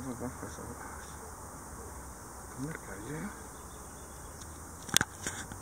vamos fazer o passo. Como é que é?